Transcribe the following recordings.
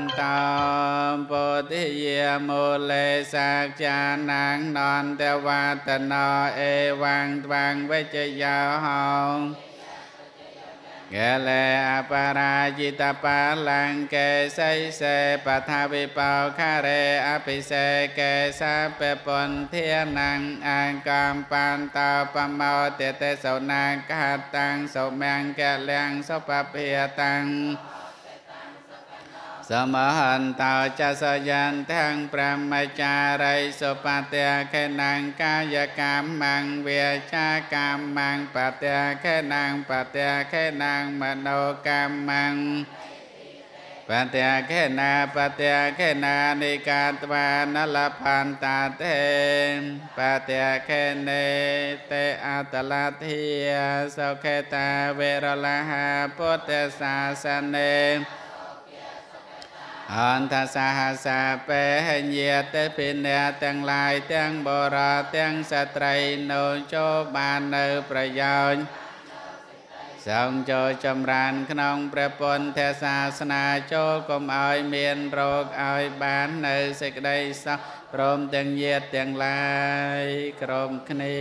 ตาปุติเยมุเลสักจานังนอนเทวัตโนเอวังตวังเวจยาหงเกเลอปาราจิตาปาลังเกไสเสปัทวิปาวคาเรอภิเสเกสะเปปนเทียนังอังกามปันตาปะเมาเตเตโสนังกัตตังโสแมงแกเลียงโสปะเพียตังสมหันตาจัสยันทังพระมจาริสุปเตเขนังกายกรรมังเวชากรรมังปเตเขนังปเตเขนังมโนกรรมังปเตเขนาปเตเขนานิกาตวานลพันตาเตปเตเขเนเตอัตลาทิยโสเขตาเวรลหะพุทธศาสเนอันทสหัสเปหเยเตปินเนตังลายตังบราตังสตรีโนโจบานเนประโยชน์ทรงโจจำรานขนมประปนเทศาสนาโจกมอ้อยเมียนโรคอ้อยบานเนสิกได้สักพรมตังเยตังลายกรมคเน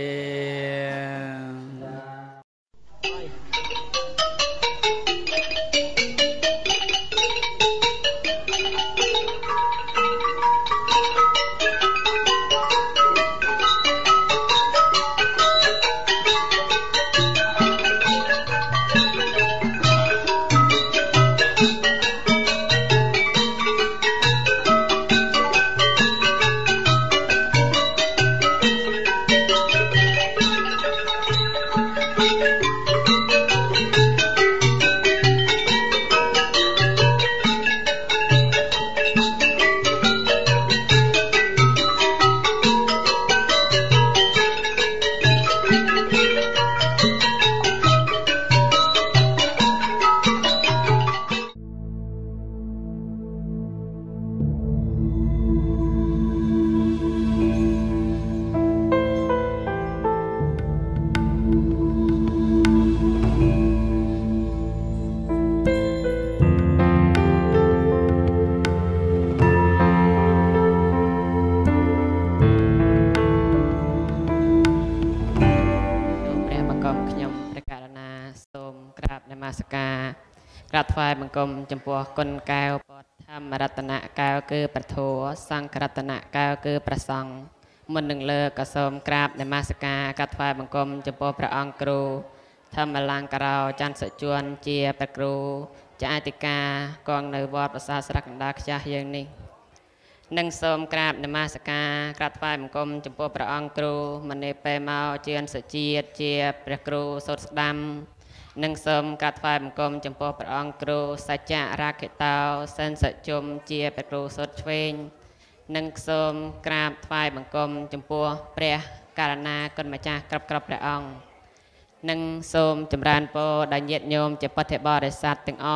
กราบถวายบังคมจำพวกคนแก้วปอดธรรมรัตนะแก้วคือประโถสังฆรัตนะแก้วคือประสังมนหนึ่งเลิกกระสมกราบในมาสกากราบถวายบังคมจำพวกพระองค์ครูธรรมลังกราวจันทร์สจวนเจียประครูจาติกากองในวอดประสาสรักดาขยาอย่างนี้หนึ่งสมกราบในมาสกากราบถวายบังคมจำพวกพระองค์ครูมันในเปเมาเจียนสเจียเจียประครูสดดำหนึ่งสมกัดไฟบังคมจำพวกพระองค์ครูสัจจะรักเตาเส้นสัจจมเจียประครูสดเวงหนึ่งสมกราบไฟบังคมจำพวกเปรียการณาคนมาจากกรับพระองค์หนึ่งสมจำรานโปดันเย็ดโยมจะปฏิบัติสัตว์ตึงอ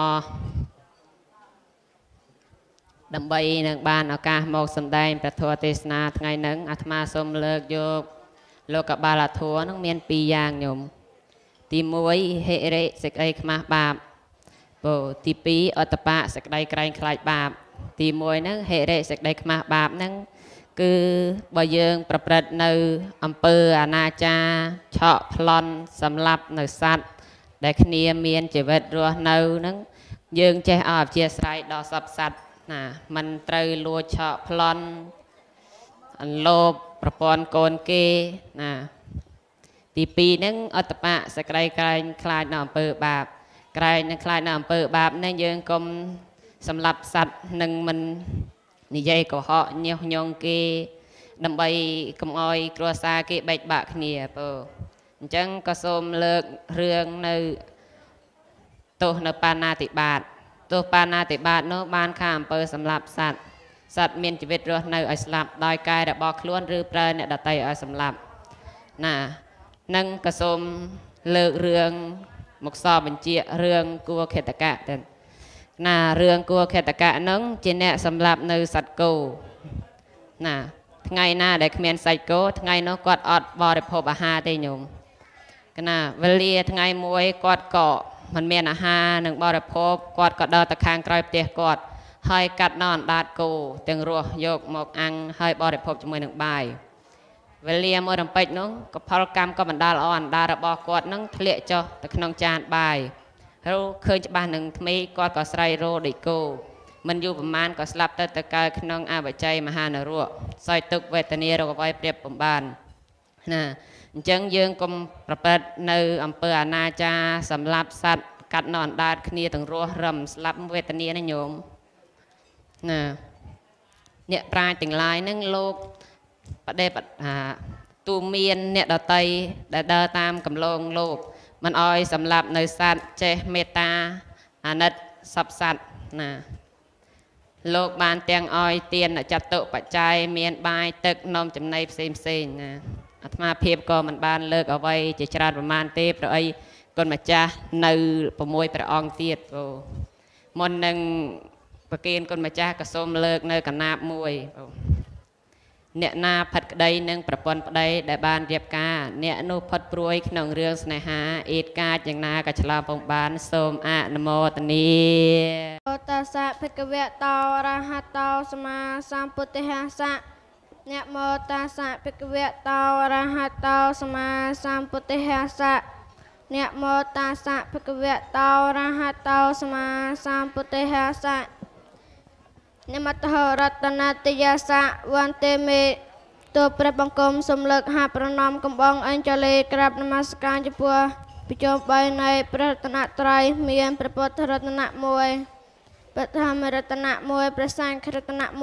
ดำใบหนึ่งบานอากาศโมกสมได้ประทัวเทศนาไงหนึ่งอาตมาสมเลิกโยกโลกบาลทัวนั่งเมียนปียางโยมตีมวยเฮเรสกไอขมาบาปโบตีปีอัตปะสกไดไกรคลายบาปตีมวยนั่งเฮเรสกไดขมาบาปนั่งคือบอยงประพฤติในอำเภออนาจาเฉาะพลอนสำหรับในสัตว์ได้ขณีเมียนจีวิตรัวในนั่งยืงใจออกเชียสายดอสับสัตว์น่ะมันไตรลัวเฉาะพลอนอันโลภประปอนโกนเกน่ะตีปีนึงอัตปะสกายคลายหน่อเปิดบาปคลายหน่อเปิดบาปนั่นยังกลมสำหรับสัตว์หนึ่งมันนิยัยก็เหาะเนียวยงเกดำใบกมอยกลัวซาเกใบบะเนียเปอจังก็สมเลิกเรื่องในตัวในปานาติบาตตัวปานาติบาตโนบานข้ามเปิดสำหรับสัตว์มีชีวิตรอดในอัสลับดอยกายดับบอกล้วนหรือเปล่าเนี่ยดัตไตอัสลับน่ะนั่งกระสมเลิกเรื่องมุกซอบัญชีเรื่องกัวเขตกะแต่น่ะเรื่องกัวเขตกะนั่งเจเนสำหรับในสัตว์กูน่ะไงน่ะได้เมียนใส่กูไงน้องกอดอดบริโภคอาหารได้ยมกันน่ะเวลีไงมวยกอดเกาะมันเมียนอาหารหนึ่งบริโภคกอดกอดเดินตะคางไกลเตะกอดហើយកាត់ណនដាតគោទាំងរស់យកមកអាំងហើយបរិភោគជាមួយនឹងបាយវេលាមួយរំពេចនោះកផលកម្មក៏បណ្ដាលល្អអណ្ដាលរបស់គាត់នឹងធ្លាក់ចុះទៅក្នុងចានបាយរោឃើញច្បាស់នឹងថ្មីគាត់ក៏ស្រ័យរោដូចគោមិនយូរប្រមាណក៏ស្លាប់ទៅកើតក្នុងអបជ័យមហានរកសោយទុក្ខវេទនារកអ្វីប្រៀបបំបានណាអញ្ចឹងយើងកុំប្រព្រឹត្តនៅអំពើអនាចារសម្លាប់សត្វកាត់នៅអណ្ដាតគ្នាទាំងរស់រឹមស្លាប់វេទនាណាញោមណាអ្នកប្រាជ្ញទាំងឡាយនឹងលោកបដិបត្តិទូមានអ្នកដតីដែលដើរតាមកំឡងលោកមិនអោយសម្លាប់នៅសត្វចេះមេត្តាអាណិតសពសត្វណាលោកបានទាំងអោយទានចតុបច្ច័យមានបាយទឹកនំចំណីផ្សេងណាអាត្មាភាពក៏មិនបានលើកអ្វីជាច្រើនប្រមាណទេព្រោះអីគុណម្ចាស់នៅ6ព្រះអង្គទៀតមុននឹងប្រគិនគុណម្ចាស់ក៏សូមលើកនៅកណាបមួយអ្នកណាផិតក្តីនឹងប្រពន្ធប្តីដែលបានរៀបការអ្នកនោះផុតព្រួយក្នុងរឿងស្នេហាអេតកាចយ៉ាងណាក៏ឆ្លើយពំបានសូមអនុមោទនាតសៈភគវតោអរហតោសម្មាសម្ពុទ្ធស្សៈអ្នកមោតសៈភគវតោអរហតោសម្មាសម្ពុទ្ធស្សៈអ្នកមោតសៈភគវតោអរហតោសម្មាសម្ពុទ្ធស្សៈនមតហរតនតយាសៈវន្តិមេទោព្រះបង្គំសំលឹកហាប្រណមកំបងអញ្ជលីក្រាបនមស្ការចំពោះបញ្ចុះ3នៃព្រះរតនត្រ័យមានព្រះពុទ្ធរតនៈ1ព្រះធម្មរតនៈ1ព្រះសង្ឃរតនៈ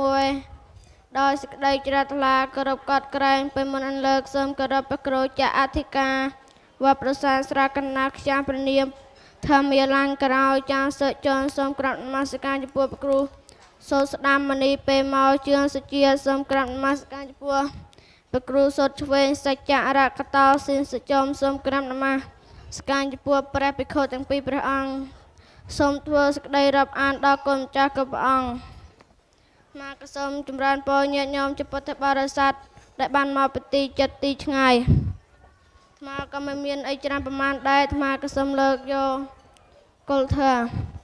1ដោយសេចក្តីជ្រះថ្លាគោរពកត់ក្រែងពេលមុនអន្លើកសូមគោរពព្រះគ្រូចាអធិការវត្តប្រសាស្រកណាខ្ចាស់ព្រះនាមធម្មាលង្ការោចាសុជនសូមក្រាបនមស្ការចំពោះព្រះគ្រូសូមស្ដាំមនីពេលមកជឿនសុជាសូមក្រាបនមស្ការចំពោះព្រះគ្រូសូត្រឆ្វេងសច្ចរកតោសិនសច្ចមសូមក្រាបនមស្ការចំពោះព្រះភិក្ខុទាំងពីរព្រះអង្គសូមធ្វើសេចក្តីរាប់អានដល់គុណម្ចាស់គ្រប់ព្រះអង្គមកសូមចម្រើនពរញាតិញោមជាពុទ្ធបរិស័ទដែលបានមកពីទីចិត្តទីឆ្ងាយមកក៏មិនមានអីច្រើនប្រមាណដែរមកក៏សូមលើកយកគោលថា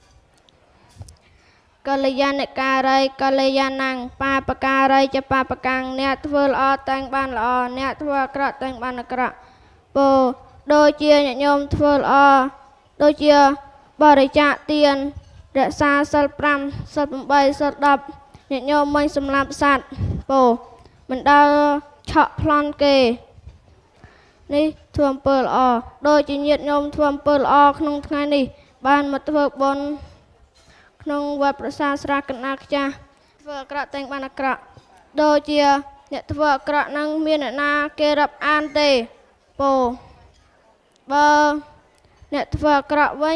កល្យាណការីកល្យាណังបាបការីចបាបកាំងអ្នកធ្វើល្អតែងបានល្អអ្នកធ្វើអាក្រក់តែងបានអាក្រក់ពោដូចជាញាតិញោមធ្វើល្អដូចជាបរិច្ចាគទានរក្សាសិល5សិល8សិល10ញាតិញោមមិនសម្លាប់សត្វពោមិនដើរឆក់ប្លន់គេនេះធ្វើអំពើល្អដូចជាញាតិញោមធ្វើអំពើល្អក្នុងថ្ងៃនេះបានមកធ្វើបុណ្យក្នុងវត្តប្រសាស្រកណាខ្ចាស់ធ្វើអាក្រក់តែងបានអាក្រក់ដូចជាអ្នកធ្វើអាក្រក់នឹងមានអ្នកណាគេរាប់អានទេពោបើអ្នកធ្វើអាក្រក់វិញ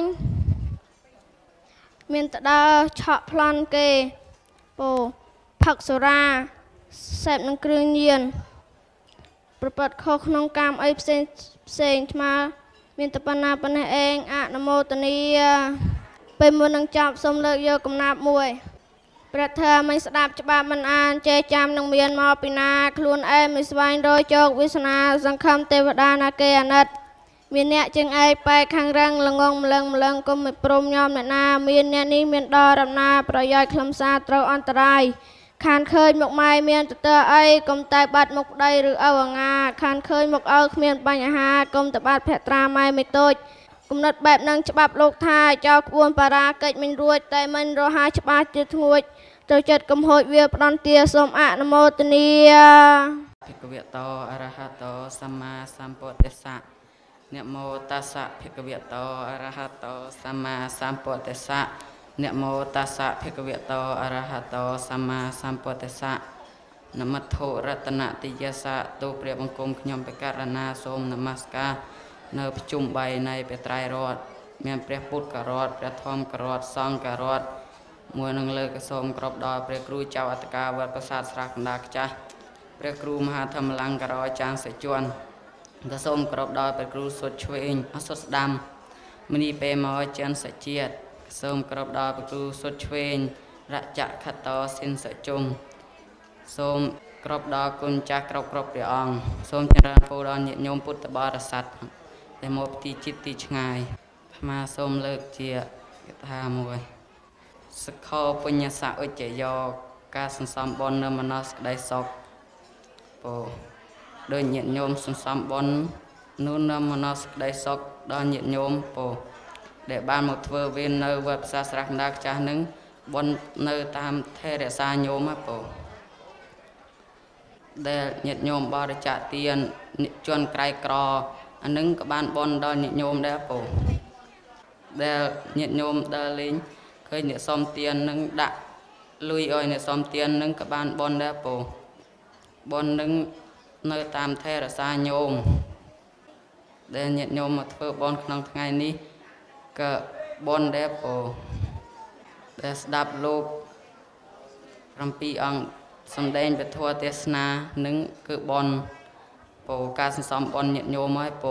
មានតដើឆក់ប្លន់គេពោផឹកសូរាសេពនឹងគ្រឿងញៀនប្រព្រឹត្តខុសក្នុងកាមអីផ្សេងឆ្មាមានតបណ្ណាប៉ុណ្ណេះឯងអនុមោទនាពេលមុននឹងចប់សូមលើកយកកំណាព្យមួយព្រះធម៌មិនស្ដាប់ច្បាប់មិនអានចេះចាំនឹងមានមកពីណាខ្លួនឯងមិនស្វែងរកជោគវាសនាសង្ឃឹមទេវតាណាគេអាណិតមានអ្នកជាងឯងបែកខាងរឹងល្ងងម្លឹងកុំមិនព្រមញោមអ្នកណាមានអ្នកនេះមានដល់រំណាប្រយោជន៍ខ្លឹមសារត្រូវអន្តរាយខានឃើញមុខម៉ែមានទទើអីកុំតែបាត់មុខដីឬអវងាខានឃើញមុខឪគ្មានបញ្ហាកុំតែបាត់ភក្ត្រាម៉ែមិនតូចគំនិតបែបនឹងច្បាប់លោកថាចោលក្បួនបារាកិច្ចមិនរួចតែមិនរហ័សច្បាស់ទៀតធ្ងួចទៅចិត្តកំហូចវាផ្ដន់ទាសូមអនុមោទនាភិក្ខវតោអរហតោសម្មាសម្ពុទ្ធស្សៈនមោតស្សៈភិក្ខវតោអរហតោសម្មាសម្ពុទ្ធស្សៈនមោតស្សៈភិក្ខវតោអរហតោសម្មាសម្ពុទ្ធស្សៈនមត្ថុរតនតិយសៈទូព្រះបង្គំខ្ញុំបករណាសូមនមស្ការនៅប្រជុំ3នៃព្រះត្រៃរតន៍មានព្រះពុទ្ធករតព្រះធម្មករតសង្ឃករតមួយនឹងលើកសូមគ្រប់ដល់ព្រះគ្រូចៅអធិការវត្តប្រាសាទស្រះកណ្ដាលខ្ចាស់ព្រះគ្រូមហាធម្មលង្ការចាងសច្ចន់ក៏សូមគ្រប់ដល់ព្រះគ្រូសុទ្ធឆ្វេងអសុទ្ធស្ដាំមនីពេមកចិនសជាតិសូមគ្រប់ដល់ព្រះគ្រូសុទ្ធឆ្វេងរចខតោសិនសជុំសូមគ្រប់ដល់គុណចាស់គ្រប់ព្រះអង្គសូមចម្រើនពរដល់ញាតិញោមពុទ្ធបរិស័ទដែលមកទីចិត្តទីឆ្ងាយអាត្មាសូមលើកជាកថាមួយสกอปุญญาสะอุจเจโยการสันสมบนเนมนสกได้ศกปูโดยnhiệt nhômสันสมบนนู่นเนมนสกได้ศกดอนnhiệt nhômปูđể ban một thưa viên nơi vật sa srak đắc cha nứng bон nơi tam thế để xa nhôm áปูđể nhiệt nhôm bao để trả tiền chuồn cày cò anh nứng các bạn bон đo nhiệt nhôm đấyปูđể nhiệt nhôm đo lính khơi nhiệt xóm tiền nứng đặt lui ơi nhiệt xóm tiền nứng các bạn bон đấyปูbон nứng nơi tam thế để xa nhôm để nhiệt nhôm một thưa bон trong ngày ní cái bон đấyปูđể đáp lục răm pi ôngสำแดงไปทั่วเทศนาหนึ่งคือบอลโปการสันสมบอลnhiệt nhôm ấyโป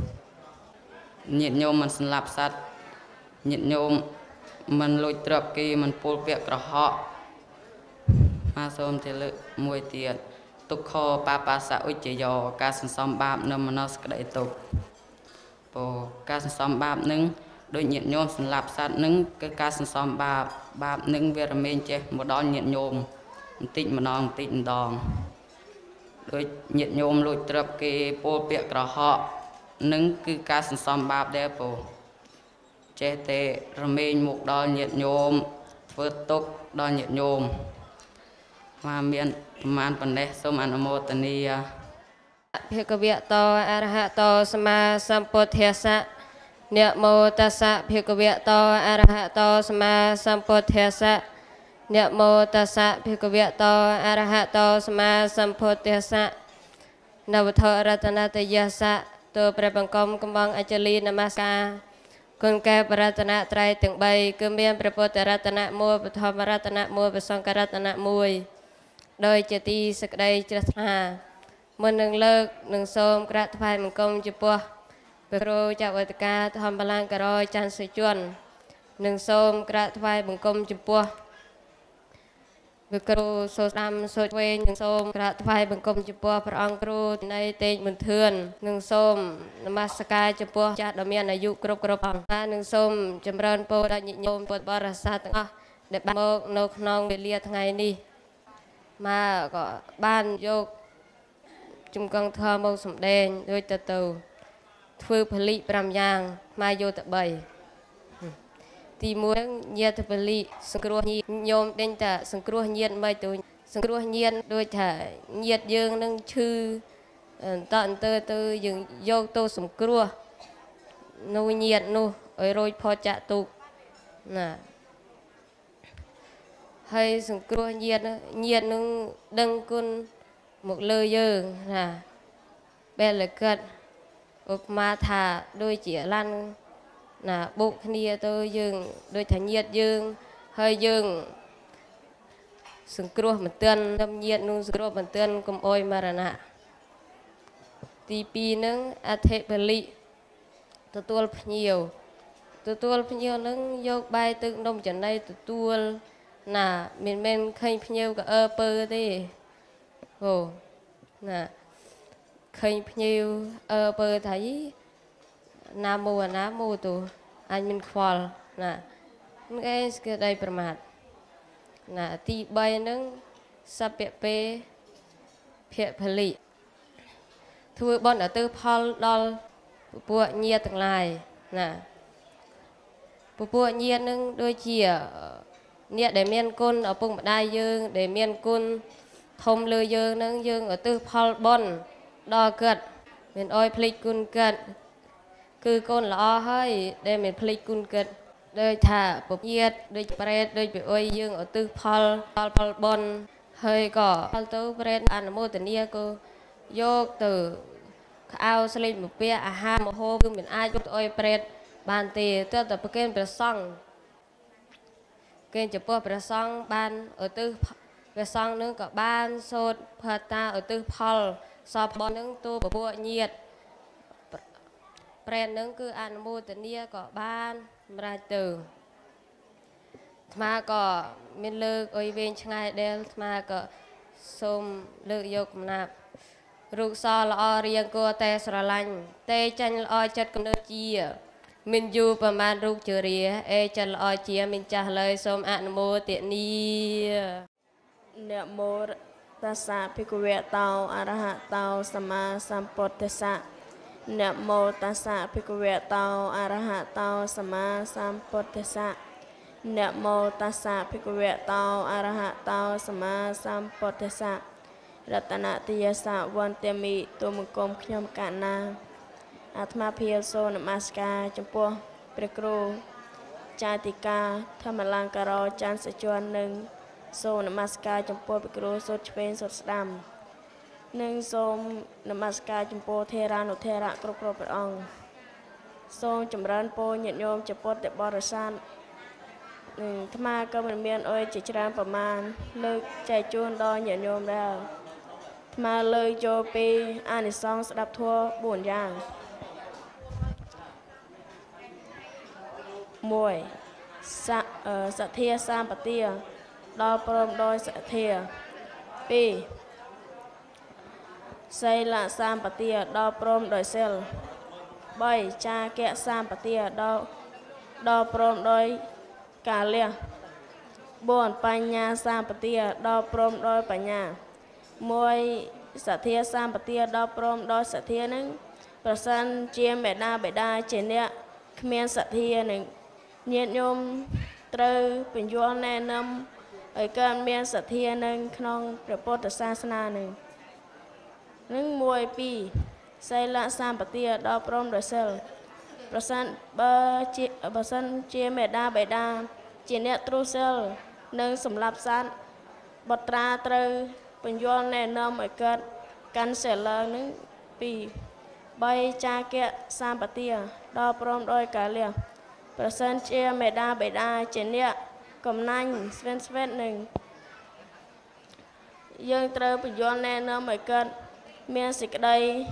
nhiệt nhômมันสลับสัตว์nhiệt nhômมันลุยตรับกีมันปูเปียกกระเหาะมาส้มเทลึมวยเตียดตุกคอปาปาสะอุจเจโยการสันสมบาปนมนสกได้ตุกโปการสันสมบาปหนึ่งโดยnhiệt nhômสลับสัตว์หนึ่งคือการสันสมบาปหนึ่งเวรเมนเจหมดดอนnhiệt nhômติดมันนองติดดองโดยnhiệt nhômลุยตรับกีปูเปียกกระเหาะหนึ่งคือการสันสมบาปเดโปเจเตระเมนมุกดอนnhiệt nhômเฟิร์ตุกดอนnhiệt nhômมาเมียนประมาณปันเดสมอนุโมทนียเพกเวโตอะระหะโตสัมมาสัมพุทธัสสะนะโมตัสสะเพกเวโตอะระหะโตสัมมาสัมพุทธัสสะนะโมตัสสะภะคะวะโตอะระหะโตสัมมาสัมพุทธัสสะนวโทรัตนตยัสสะตัวพระบังคมกำบังอัญชลีนมัสการคุณแก่พระรัตนตรัยถึงใบคือเมียนพระพุทธรัตนมัวปฐมรัตนมัวปสังฆรัตนมัวโดยเจตีสกได้เจตนาเมื่อหนึ่งเลิกหนึ่งโสมกระทายมังกรจุปัวเปโรจากวัตกาทำพลังกระรอยจันทร์สุจวนหนึ่งโสมกระทายมังกรจุปัววิกรูโซดำโซเวหนึ่งโสมกระทายบังคมจุปัวพระองค์ครูในเตยมุนเทือนหนึ่งโสมนมัสการจุปัวจัดดมีอายุกรบองหนึ่งโสมจำเริญโปรดยิโยมโปรดบริษัทต่างๆได้บ้านโมกนกนองเบลียทั้งไงนี่มาก็บ้านโยกจุ่มกองเธอโมสมเด็จโดยตะตูฟื้นผลิตปรำยางมาโยตะใบที่มัวเยียดผลิตสังครัวเยียดโยมเด่นแต่สังครัวเยียดไม่ตัวสังครัวเยียดโดยแต่เยียดยืงนั่งชื่อตอนเตอยังโยกโตสังครัวนูเยียดนูไอโรยพอจะตุกน่ะให้สังครัวเยียดนึงดังกุนหมกเลยยืงน่ะเบลเลยเกิดอุปมาถาโดยเจียลันน่ะบุกนี่ตัวยืงโดยถ่ายเยียดยืงให้ยืงสังครัวมันเตือนทำเยียดนุ่งสังครัวมันเตือนกุมโอยมาระนะตีปีนึงอาเทผลิตัวพเนียวตัวพเนียวนึงยกใบตึกนมจันได้ตัวน่ะเมนเคยพเนียวกับเปอร์ดิโอ้น่ะเคยพเนียวเปอร์ไทยน้ำมูตัวอันมันควอลน่ะมันก็จะได้ประมาทน่ะตีใบนึงสับเปะเพียผลิทั่วบนตื้อพอลดอลปวดเงียต่างหลายน่ะปวดเงียนึงโดยเฉียเนี่ยđể miên côn ở vùng đại dương để miên côn thông lừa dươngนึงdương ởตื้อพอลบนดอเกิดเป็นอ้อยผลิตกุนเกิดคือคนละอ้อให้ได้เหมือนผลิตกุนเกิดโดยถ่าปบเยียดโดยเปรตโดยไปอ้อยยืงเอาตื้อพอลบนเฮ้ยก็พอลตื้อเปรตอันโมตันเนียก็โยกtừเอาสลิดมาเปียอาหารมาโฮคือเหมือนอายุอ้อยเปรตบานตีตัวแต่ประเกณฑ์ประซ่องเกณฑ์จะพวกประซ่องบานเอาตื้อประซ่องนึงกับบ้านโซดเพื่อตาเอาตื้อพอลสอบบอลนึงตัวปวดเยียดเปรนนึงคืออนุโมทนียก็บ้านมาตื่นมาก็มีเลิกอวยเวงช่างเดลมาก็สมเลิกยกนับรูกซอละอเรียงกัวเตสระลันเตจันละอจัดกำเนิดจี mình duประมาณรูปเจริญจันลอยเจียมินจ่าเลยสมอนุโมทนีนะโมตัสสะภิกขุเวเตาอะระหะเตาสัมมาสัมพุทธัสสะนะโมตัสสะภิกขุเวเตาอะระหะเตาสัมมาสัมพุทธัสสะนะโมตัสสะภิกขุเวเตาอะระหะเตาสัมมาสัมพุทธัสสะรัตนติยสะวันเตมิตุมกรมขยมกานาอาตมาเพียรโซนมัสกาจมปัวเปรครูจาติกาธรรมลังการอจันสจวนหนึ่งโซนมัสกาจมปัวเปรครูสดเป็นสดสดำหนึ่งโซมนมัสกาจมปัวเทรานุเทระกรุกรพระองค์โซมจำรันโปญโยมจะปดเดบริษัทหนึ่งธรรมาก็มันเมียนอ้อยจิจรานประมาณเลิกใจจูนดอยญาโยมแล้วมาเลยโจปีอานิสงส์ดับทั่วบุญอย่างมวยสัตเทียสามปเตียดอปรมโดยสัตเทียปีไซละสามปเตียดอปรมโดยเซลใบชาแกะสามปเตียดอปรมโดยกาเลียบวนปัญญาสามปเตียดอปรมโดยปัญญามวยสัตเทียสามปเตียดอปรมโดยสัตเทียนึงประสันเจียมเบดาเจเนียขมีนสัตเทียหนึ่งเนียโยมตรึเป็นยัวแนะนำการเมียนสัตเทียหนึ่งขนมพระพุทธศาสนาหนึ่งนึ่งมวยปีไซละสามปเตียดอปรมโดยเซลประสันเจียมเบดาเจเนียตรูเซลหนึ่งสำหรับสันบทราตรึเป็นยัวแนะนำเกิดกันเสลนึงปีใบจาแกะสามปเตียดอปรมโดยกาเลียประสันเชียเมดาเจเนียกำนันสเวนหนึ่งยังเตอประโยชน์แน่นอนเหมือนกันเมียสิกใด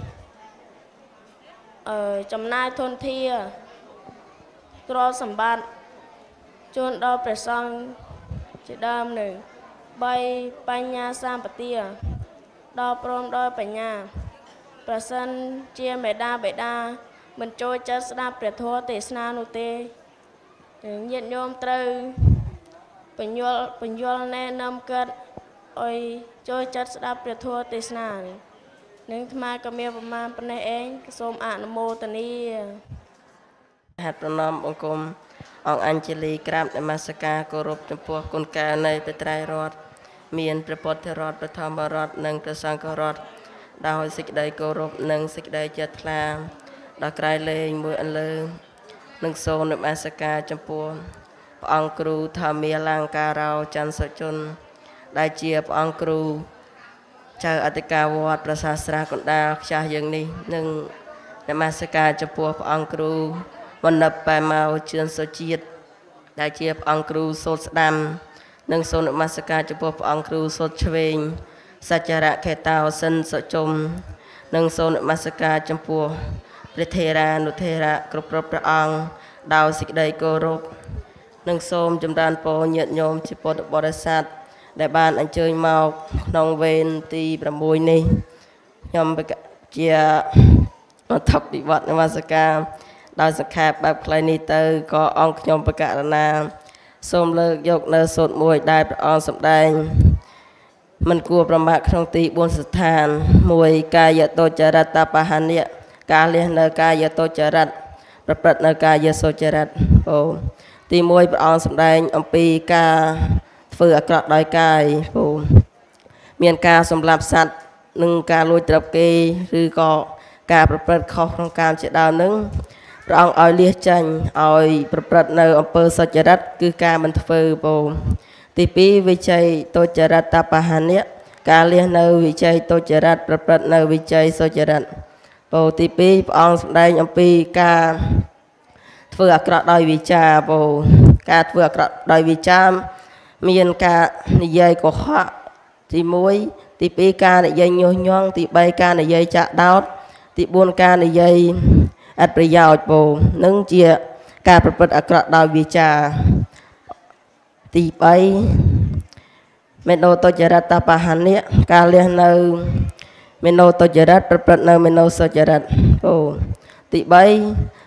จำนายทนเทียตรอสมบัติจนดอประสังจะดามหนึ่งใบปัญญาสามปเตียดอปรมโดยปัญญาประสันเชียเมดามันโจจัสนาเปรียบทัวเตสนานุเตญาติโยมตรึปัญญลแนะนำเกิดโจจัสนาเปรียบทัวเตสนาหนึ่งธรรมากมีประมาณปนเองสมอนุโมทนีหัตถนอมองคมองอัญชลีกราบนมัสการเคารพจำพวกคนแก่ในพระไตรรอดเมียนพระพุทธรอดพระธรรมรอดหนึ่งพระสังฆรอดดาวสิกใดเคารพหนึ่งสิกใดจัดคลาดอกไกรเลงมืออันเลิงหนึ่งโซนนมัสการจำพวกพระองค์ครูธรรมีลังการเราจันทร์สจนได้เจียพระองค์ครูเจ้าอธิการวัดประสาสราคนดาวชาอย่างนี้หนึ่งนมัสการจำพวกพระองค์ครูวันนับไปมาเชื่อโซจีดได้เจียพระองค์ครูโซดดำหนึ่งโซนนมัสการจำพวกพระองค์ครูโซดเชวงสัจระแขตาวสันสจมหนึ่งโซนมัสการจำพวกพระเทรานุเทระกรุบพระองค์ดาวสิกใดโกรบหนึ่งโสมจำดานโปเญโยมจิปตบริษัทได้บ้านอันเชยเมานองเวนตีประมวยนี่ยอมไปเจียทับดิวัดนมัสการดาวสังขารแบบคลายนิเตอร์ก็องยอมประกาศนาส้มเลิกยกเนื้อสดมวยได้ประองสำแดงมันกลัวประมาทครองตีบนสถานมวยกายโตจรัตตาปะหันเนี่ยการเลี้ยงเนื้อกายโตจรัตประพฤติเนื้อกายโสจรัตโอตีมวยประองสำแดงอมปีกาฝือกระดอยกายโอเมียนกาสำหรับสัตว์หนึ่งการลุยตรับเกยหรือก็การประพฤติข้อของการเจดาวนึงประองเอาเลี้ยจันเอาประพฤติเนื้ออมเปอร์โสจรัตคือการมันฝือโอตีปีวิจัยโตจรัตตาปะหันเนี่ยการเลี้ยงเนื้อวิจัยโตจรัตประพฤติเนื้อวิจัยโสจรัตปกติปีพระองค์แสดงอปีการเฟื่อกระดอยวิจาปการเฟื่อกระดอยวิจามมีนการนิยายก็ขะที่มวยที่ปีการนิยายโยยองที่ใบการนิยายจะดาวที่บุญการนิยายอัดประโยชน์ปนึ่งเจียการประพฤติกระดอยวิจาที่ใบเมโนโตจรัตตาปะหันเนี่ยการเลี้ยงเนื้อเมโนโตจรัตประพฤติเนื้อเมโนโสจรัตโอ้ติใบ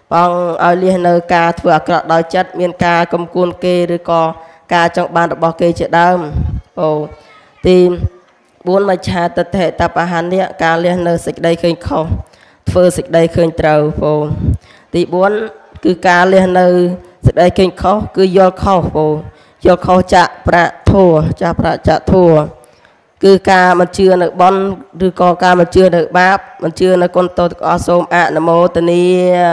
បងឲ្យលះនៅការធ្វើអាក្រក់ដោយចិត្តមានការកំគួនគេឬក៏ការចង់បានរបស់គេជាដើមអូទី4មច្ឆាទិដ្ឋិតបហានៈការលះនៅសេចក្តីឃើញខុសធ្វើសេចក្តីឃើញត្រូវពោទី4គឺការលះនៅសេចក្តីឃើញខុសគឺយល់ខុសពោយល់ខុសចាក់ប្រាក់ធัวចាក់ប្រាក់ចាក់ធัวគឺការមិនជឿនៅបន់ឬក៏ការមិនជឿនៅបាបមិនជឿនៅគុណតោទាំងអស់សូមអនុមោទនា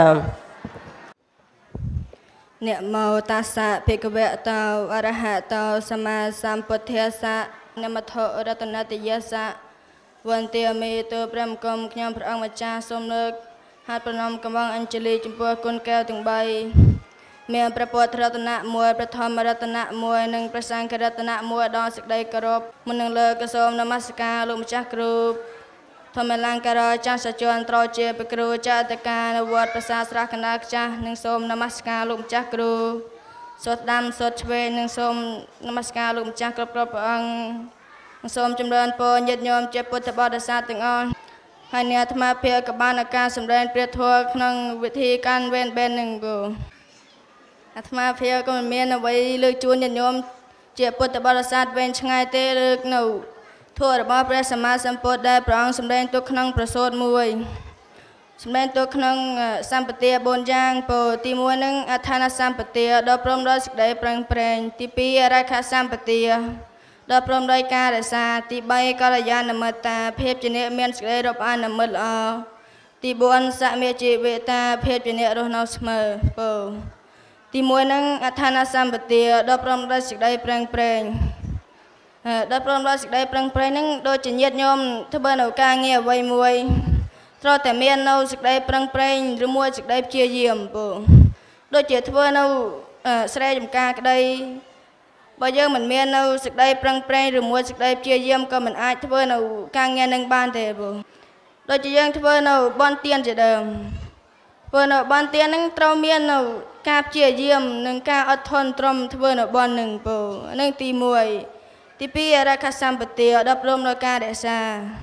អ្នកមោតាសៈភិក្ខវៈតោអរហតោសម្មាសម្ពុទ្ធស្សៈនមថរតនតយស្សៈវន្ទាមេទោព្រះអង្គខ្ញុំព្រះអង្គម្ចាស់សូមលើកហាត់ប្រណម្យកំងអញ្ជលីចំពោះគុណកែវទាំង3មានព្រះពុទ្ធរតនៈ1ព្រះធម្មរតនៈ1និងព្រះសង្ឃរតនៈ1ដល់សេចក្តីគោរពមុននឹងលើកសូមនមស្ការលោកម្ចាស់គ្រូធម្មលង្ការចាស់សច្ចនត្រជាព្រះគ្រូចាតកានៅវត្តប្រាសាទស្រះកណ្ដាលខ្ចាស់និងសូមនមស្ការលោកម្ចាស់គ្រូសូត្រដាំសូត្រឆ្វេងនិងសូមនមស្ការលោកម្ចាស់គ្រប់ព្រះអង្គនិងសូមចម្រើនពរញាតិញោមជាពុទ្ធបរិស័ទទាំងអស់ហើយអ្នកអាត្មាភាពក៏បានឱកាសសម្ដែងព្រះធម៌ក្នុងវិធីកាន់វេនបេននឹងគូអាត្មាភាពក៏មិនមានអ្វីលើកជួនញាតិញោមជាពុទ្ធបរិស័ទវែងឆ្ងាយទេលើកនៅធម៌របស់ព្រះសម្មាសម្ពុទ្ធដែលព្រះអង្គសម្ដែងទុកក្នុងប្រសូតមួយសម្ដែងទុកក្នុងសម្បទា4យ៉ាងពោទី1នឹងអដ្ឋានសម្បទាដល់ព្រមដល់សេចក្តីប្រឹងប្រែងទី2អរខសម្បទាដល់ព្រមដោយការរក្សាទី3កល្យាណមិត្តាភាពជាអ្នកមានសេចក្តីរាប់អាននិមិត្តល្អទី4សមេជីវេតាភាពជាអ្នករស់នៅស្មើពោទី1នឹងអដ្ឋានសម្បទាដល់ព្រមដោយសេចក្តីប្រឹងប្រែងដល់ព្រមដល់សេចក្តីប្រឹងប្រែងនឹងដូចជាញាតិញោមធ្វើនៅការងារអ្វីមួយត្រូវតែមាននៅសេចក្តីប្រឹងប្រែងឬមួយសេចក្តីព្យាយាមពូដូចជាធ្វើនៅស្រែចម្ការក្តីបើយើងមិនមាននៅសេចក្តីប្រឹងប្រែងឬមួយសេចក្តីព្យាយាមក៏មិនអាចធ្វើនៅការងារនឹងបានទេពូដូចជាយើងធ្វើនៅបន់ទៀនជាដើមធ្វើនៅបន់ទៀននឹងត្រូវមាននៅការព្យាយាមនិងការអត់ធន់ទ្រាំធ្វើនៅបន់នឹងពូនឹងទី1ទី2អរខសម្បទាដល់ព្រមដល់ការរក្សា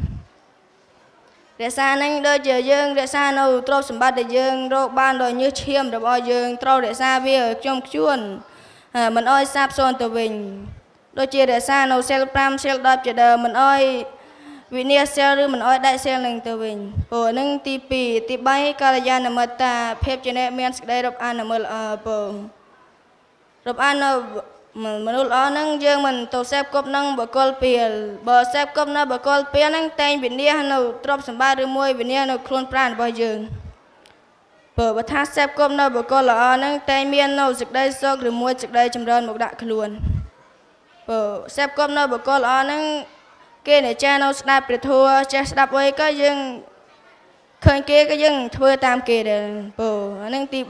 នឹងដូចជាយើងរក្សានៅទ្រព្យសម្បត្តិដែលយើងរកបានដោយញើសឈាមរបស់យើងត្រូវរក្សាវាឲ្យខ្ជាប់ខ្ជួនមិនអោយសាបសូន្យទៅវិញដូចជារក្សានៅសិល5សិល10ជាដើមមិនអោយវិន័យសិលឬមិនអោយដាច់សិលនឹងទៅវិញព្រោះនឹងទី2ទី3កល្យាណមិត្តាភាពជាអ្នកមានសេចក្តីរាប់អាននិមិត្តល្អពូរាប់អាននៅមនុស្សល្អហ្នឹងយើងមិនទៅសេពគប់នឹងបកលពៀលបើសេពគប់នៅបកលពៀលហ្នឹងតែងវិន័យនៅទ្រព្យសម្បត្តិឬមួយវិន័យនៅខ្លួនប្រាណរបស់យើងបើថាសេពគប់នៅបកលល្អហ្នឹងតែងមាននៅសេចក្តីសុខឬមួយសេចក្តីចម្រើនមកដាក់ខ្លួនសេពគប់នៅបកលល្អហ្នឹងគេអ្នកចានៅស្ដាប់ព្រះធម៌ចេះស្ដាប់អីក៏យើងឃើញគេក៏យើងធ្វើតាមគេដែរអាហ្នឹងទី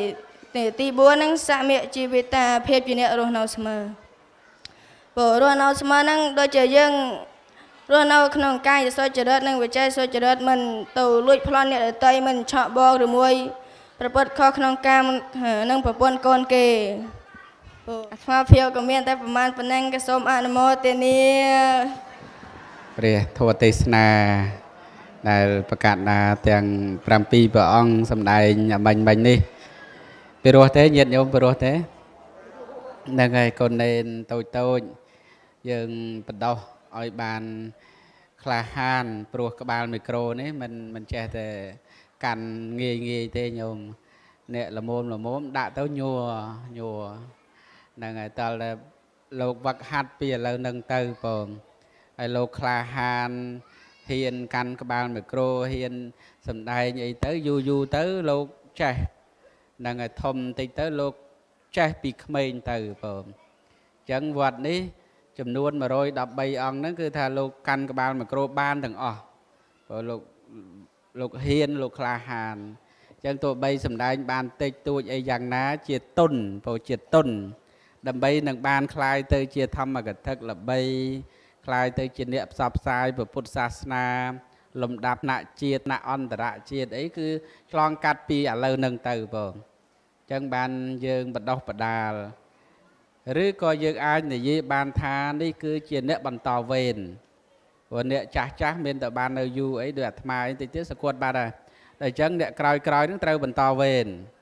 3ទី4ហ្នឹងសមេជីវេតាភាពជាអ្នករស់នៅស្មើរស់នៅស្មើហ្នឹងដូចជាយើងរស់នៅក្នុងកាយសុចរិតនិងវិច័យសុចរិតមិនទៅលួចប្លន់អ្នកដទៃមិនឆក់បោកឬមួយប្រព្រឹត្តខុសក្នុងកាមនិងប្រពន្ធកូនគេអាត្មាភាពក៏មានតែប្រមាណប៉ុណ្ណឹងក៏សូមអនុមោទនាព្រះធម៌ទេសនាដែលប្រកាសណាទាំង7ព្រះអង្គសម្ដែងបាញ់នេះពីរោះទេញាតិញោមពីរោះទេហ្នឹងហើយកូននេនតូចយើងបដោះឲ្យបានក្លាហានព្រោះក្បាលមីក្រូនេះមិនចេះតែកាន់ងាយទេញោមអ្នកល្មមដាក់ទៅញ័រហ្នឹងហើយតើលោកវឹកហាត់ពីឥឡូវនឹងទៅបងហើយលោកក្លាហានហ៊ានកាន់ក្បាលមីក្រូហ៊ានសម្ដែងអីទៅយូរទៅលោកចេះហ្នឹងហើយធំតិចទៅលោកចេះពីក្មេងទៅបងអញ្ចឹងវត្តនេះចំនួន113អង្គហ្នឹងគឺថាលោកកាន់ក្បាលមីក្រូបានទាំងអស់ព្រោះលោកហ៊ានលោកក្លាហានអញ្ចឹងទោះបីសម្ដែងបានតិចតួចអីយ៉ាងណាជាទុនព្រោះជាទុនដើម្បីនឹងបានคลายទៅជាធម្មកថាល្បីคลายទៅជាអ្នកផ្សព្វផ្សាយពុទ្ធសាសនាលំដាប់ណជាតិណអន្តរជាតិអីគឺឆ្លងកាត់ពីឥឡូវនឹងទៅបងអញ្ចឹងបានយើងបដោះបដាលឬក៏យើងអាចនិយាយបានថានេះគឺជាអ្នកបន្តវេនព្រោះអ្នកចាស់មានតែបាននៅយូរអីដោយអាត្មាអីតិចទៀតសគាត់បាត់ហើយតែអញ្ចឹងអ្នកក្រោយនឹងត្រូវបន្តវេន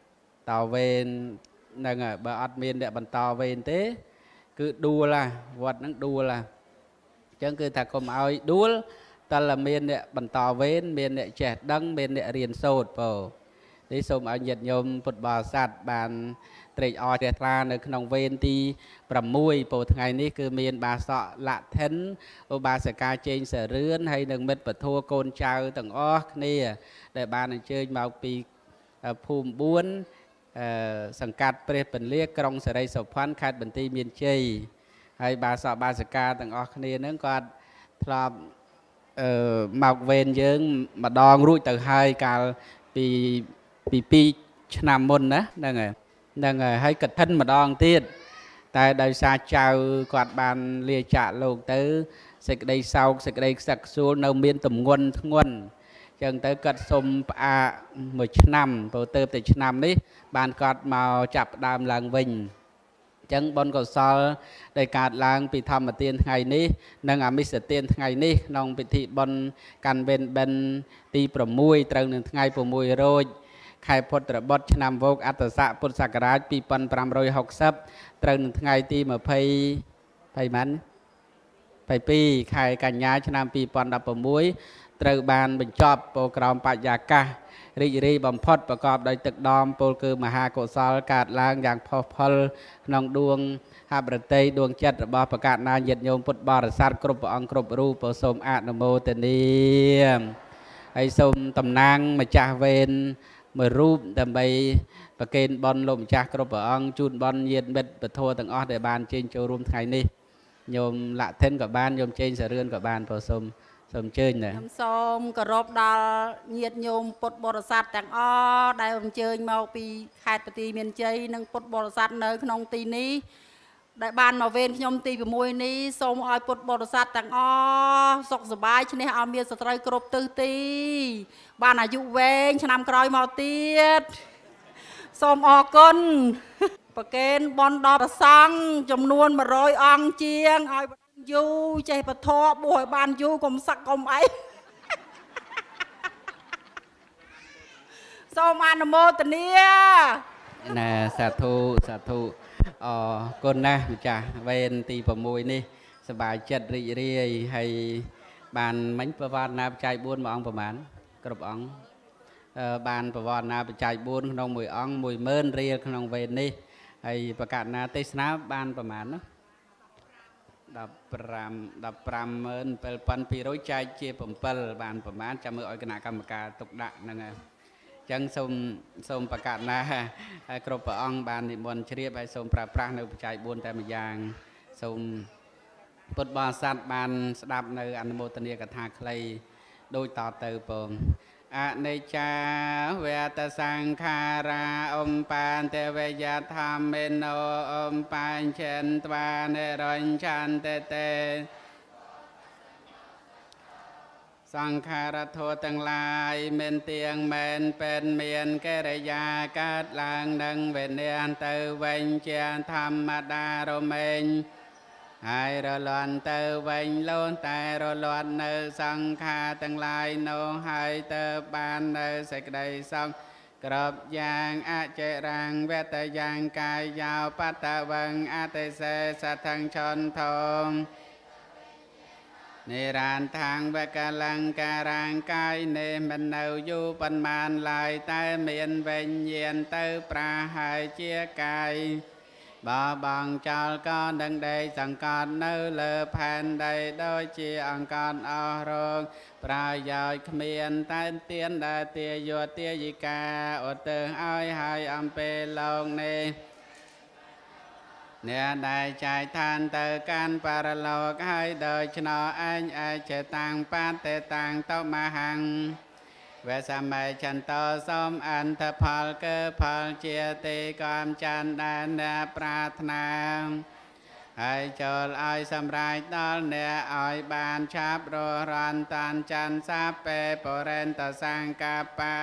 តវេននឹងបើអត់មានអ្នកបន្តវេនទេគឺដួលវត្តហ្នឹងដួលអញ្ចឹងគឺថាកុំឲ្យដួលតើមានអ្នកបន្តវេនមានអ្នកចេះដឹងមានអ្នករៀនសូត្របងនេះសូមឲ្យញាតិញោមពុទ្ធបរិស័ទបានត្រេកអរជ្រះថ្លានៅក្នុងវេនទី6ពោថ្ងៃនេះគឺមានបាសកលក្ខិនឧបាសិកាជេងសរឿនហើយនឹងមិត្តពធកូនចៅទាំងអស់គ្នាដែលបានអញ្ជើញមកពីភូមិ4សង្កាត់ព្រះពន្លាក្រុងសេរីសុផាន់ខេត្តបន្ទាយមានជ័យហើយបាសកបាសិកាទាំងអស់គ្នានឹងគាត់ធ្លាប់មកវេនយើងម្ដងរួចទៅហើយកាលពី2ឆ្នាំមុនណាហ្នឹងហើយកឋិនម្ដងទៀតតែដោយសារចៅគាត់បានលាចាកលោកទៅសេចក្តីសោកសេចក្តីខ្សឹកខ្សួលនៅមានទម្ងន់ធ្ងន់ចឹងទៅគាត់សុំផ្អាក1ឆ្នាំព្រោះទៅតែឆ្នាំនេះបានគាត់មកចាប់ផ្ដើមឡើងវិញចឹងបុណ្យកុសលដែលកើតឡើងពីធម្មទានថ្ងៃនេះនិងអមិសទានថ្ងៃនេះក្នុងពិធីបុណ្យកាន់វេនបិណ្ឌទី6ត្រូវនឹងថ្ងៃ6រោចខែពុត្របុត្រឆ្នាំវោកអត្តស័កពុទ្ធសករាជ2560ត្រូវនឹងថ្ងៃទី22ខែកញ្ញាឆ្នាំ2016ត្រូវបានបញ្ចប់ពោក្រមបរិយាកាសរីករាយបំផុតប្រកបដោយទឹកដមពលគឺមហាកុសលកើតឡើងយ៉ាងផុសផុលក្នុងដួងហបរតីដួងចិត្តរបស់បកណាញាតិញោមពុទ្ធបរិស័ទគ្រប់ព្រះអង្គគ្រប់រូបសូមអនុមោទនាហើយសូមតំណាងម្ចាស់វេនមួយរូបដើម្បីប្រគេនបុណ្យលោកម្ចាស់គ្រប់ព្រះអង្គជូនបុណ្យញាតិមិត្តពធទាំងអស់ដែលបានជើញចូលរួមថ្ងៃនេះញោមលក្ខិនក៏បានញោមជេងសរឿនក៏បានព្រោះសូមអញ្ជើញណាខ្ញុំសូមគោរពដល់ញាតិញោមពុទ្ធបរិស័ទទាំងអស់ដែលអញ្ជើញមកពីខេត្តបន្ទាយមានជ័យនិងពុទ្ធបរិស័ទនៅក្នុងទីនេះដែលបានមកវេនខ្ញុំទី6នេះសូមឲ្យពុទ្ធបរិស័ទទាំងអស់សុខសប្បាយឈ្នះឲ្យមានសត្រូវគ្រប់ទិសទីបានអាយុវែងឆ្នាំក្រោយមកទៀតសូមអរគុណប្រគេនបុណ្យដល់ព្រះសង្ឃចំនួន100អង្គជាងឲ្យយូរចេះពធបួសឲ្យបានយូរកុំសឹកកុំអីសូមអនុមោទនាណាសាធុសាធុអរគុណណាស់ម្ចាស់វេនទី6នេះសប្បាយចិត្តរីករាយហើយបានមិញប្រវត្តិណាបច្ច័យ4មួយអង្គប្រហែលគ្រប់អង្គបានប្រវត្តិណាបច្ច័យ4ក្នុងមួយអង្គ10000រៀលក្នុងវេននេះហើយប្រកាសណាទេសនាបានប្រហែលណា157200ចែកជា7បានប្រមាណចាំមើលឲ្យគណៈកម្មការទុកដាក់ហ្នឹងហើយអញ្ចឹងសូមប្រកាសណាហើយគ្រប់ព្រះអង្គបាននិមន្តជ្រាបហើយសូមប្រើប្រាស់នៅបច្ច័យ4តែម្យ៉ាងសូមពុទ្ធបរិស័ទបានស្ដាប់នៅអនុមោទនាកថាខ្លីដូចតទៅពងអនិច្ចាវេតសង្ខារាបានទេវយធម្មេណោបញ្ឆន្ទវានិរញ្ឆន្តិតេសង្ខារធម៌ទាំងឡាយមានទៀងមែនเป็นមានកិរិយាកើតឡើងនឹងវិញ្ញាណទៅវិញជាធម្មតារមែងហើយរលន់ទៅវិញលូនតែរលន់នៅសង្ខារទាំងឡាយនោះហើយទៅបាននៅសេចក្តីសុខគ្រប់យ៉ាងអចិរាំងវតយ៉ាងកាយយោបតវੰអតិសេសថੰឆនធំនិរានថាងវកលង្ការังកាយនេះមិននៅយូរប៉ុន្មានឡើយតែមានវិញ្ញាណទៅប្រាហើយជាកាយបបងចោលក៏នឹងដីសង្កត់នៅលើផែនដីដូចជាអង្កត់អស់រងប្រយោជន៍គ្មានតែទៀនដែលទាយោទាយិកាឧទ្ទិសឲ្យហើយអំពេលលោកនេះអ្នកដែលចែកឋានទៅកាន់បរលោកហើយដោយឆ្នោឯងឯចេតាំងបាតេតាំងតមហੰវេសម័យចន្តោសូមអន្តផលគឺផលជាទីកំច័ន្ទដែលអ្នកប្រាថ្នាហើយចូលឲ្យសម្រេចដល់អ្នកឲ្យបានឆាប់រស់រានតានច័ន្ទសាពេបរិន្តសង្កបា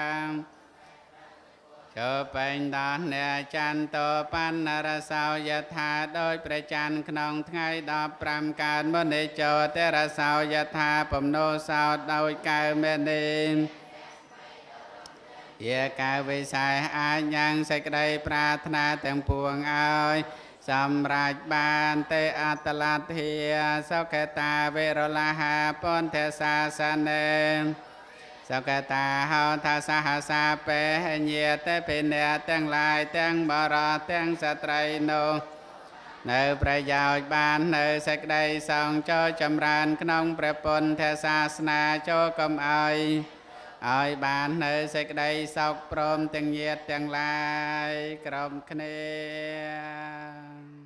ចូលពេញដល់អ្នកច័ន្ទតបណ្ណរសោយថាដោយព្រះច័ន្ទក្នុងថ្ងៃ15កើតមុនិចោទរសោយថាពំនោសោដោយកៅមេនីជាកាវិស័យអាចញ៉ាំងសេចក្តីប្រាថ្នាទាំងពួងឲ្យសម្រាប់បានទេអត្តលទ្ធិសុខតាវិរលហាពន្ធសាសនេសុខតាហោថាសហសាពេញាទេភិនៈទាំងឡាយទាំងបរោះទាំងស្ត្រីនោះនៅប្រយោជន៍បាននៅសេចក្តីសង្ឃចូលចម្រើនក្នុងព្រះពុទ្ធសាសនាចូលកុំឲ្យបាននៅសេចក្តីសុខព្រមទាំងញាតិទាំងឡាយក្រុមគ្នា